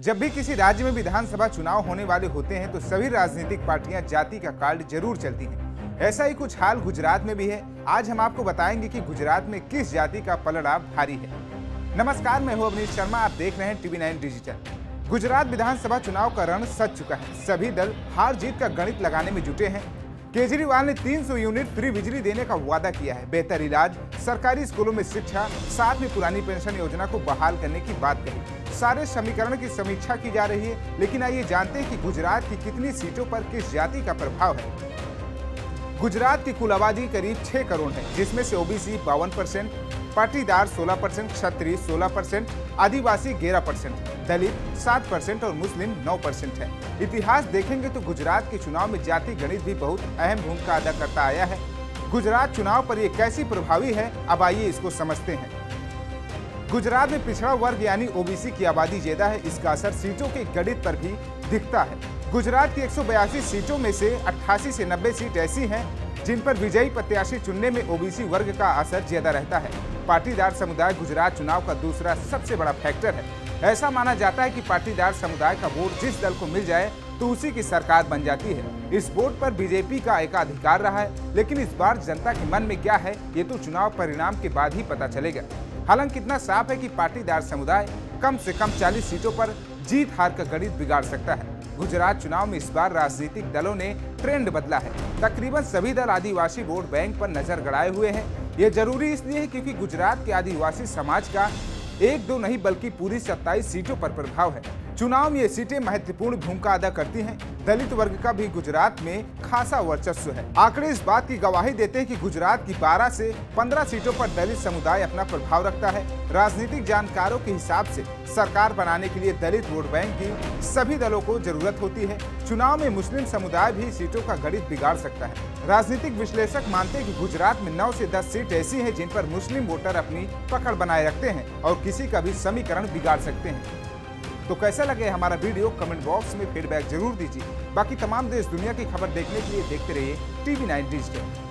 जब भी किसी राज्य में विधानसभा चुनाव होने वाले होते हैं तो सभी राजनीतिक पार्टियां जाति का कार्ड जरूर चलती हैं। ऐसा ही कुछ हाल गुजरात में भी है। आज हम आपको बताएंगे कि गुजरात में किस जाति का पलड़ा भारी है। नमस्कार, मैं हूं अवनीश शर्मा, आप देख रहे हैं TV9 डिजिटल। गुजरात विधानसभा चुनाव का रण सज चुका है। सभी दल हार जीत का गणित लगाने में जुटे हैं। केजरीवाल ने 300 यूनिट फ्री बिजली देने का वादा किया है, बेहतर इलाज, सरकारी स्कूलों में शिक्षा, साथ में पुरानी पेंशन योजना को बहाल करने की बात कही। सारे समीकरण की समीक्षा की जा रही है। लेकिन आइए जानते हैं कि गुजरात की कितनी सीटों पर किस जाति का प्रभाव है। गुजरात की कुल आबादी करीब 6 करोड़ है, जिसमें से ओबीसी 52%, पाटीदार 16%, क्षत्रिय 16%, आदिवासी 11%, दलित 7% और मुस्लिम 9% है। इतिहास देखेंगे तो गुजरात के चुनाव में जाति गणित भी बहुत अहम भूमिका अदा करता आया है। गुजरात चुनाव पर यह कैसी प्रभावी है, अब आइए इसको समझते हैं। गुजरात में पिछड़ा वर्ग यानी ओबीसी की आबादी ज्यादा है। इसका असर सीटों के गणित पर भी दिखता है। गुजरात की 182 सीटों में से 88 से 90 सीट ऐसी हैं जिन पर विजयी प्रत्याशी चुनने में ओबीसी वर्ग का असर ज्यादा रहता है। पाटीदार समुदाय गुजरात चुनाव का दूसरा सबसे बड़ा फैक्टर है। ऐसा माना जाता है कि पाटीदार समुदाय का वोट जिस दल को मिल जाए तो उसी की सरकार बन जाती है। इस वोट पर बीजेपी का एकाधिकार रहा है, लेकिन इस बार जनता के मन में क्या है ये तो चुनाव परिणाम के बाद ही पता चलेगा। हालांकि इतना साफ है कि पाटीदार समुदाय कम से कम 40 सीटों पर जीत हार का गणित बिगाड़ सकता है। गुजरात चुनाव में इस बार राजनीतिक दलों ने ट्रेंड बदला है। तकरीबन सभी दल आदिवासी वोट बैंक पर नजर गड़ाए हुए हैं। ये जरूरी इसलिए है क्योंकि गुजरात के आदिवासी समाज का 1-2 नहीं बल्कि पूरी 27 सीटों पर प्रभाव है। चुनाव में ये सीटें महत्वपूर्ण भूमिका अदा करती हैं। दलित वर्ग का भी गुजरात में खासा वर्चस्व है। आंकड़े इस बात की गवाही देते हैं कि गुजरात की 12 से 15 सीटों पर दलित समुदाय अपना प्रभाव रखता है। राजनीतिक जानकारों के हिसाब से सरकार बनाने के लिए दलित वोट बैंक की सभी दलों को जरूरत होती है। चुनाव में मुस्लिम समुदाय भी सीटों का गणित बिगाड़ सकता है। राजनीतिक विश्लेषक मानते हैं कि गुजरात में 9 से 10 सीट ऐसी हैं जिन पर मुस्लिम वोटर अपनी पकड़ बनाए रखते हैं और किसी का भी समीकरण बिगाड़ सकते हैं। तो कैसा लगे हमारा वीडियो, कमेंट बॉक्स में फीडबैक जरूर दीजिए। बाकी तमाम देश दुनिया की खबर देखने के लिए देखते रहिए TV9 डिजिटल।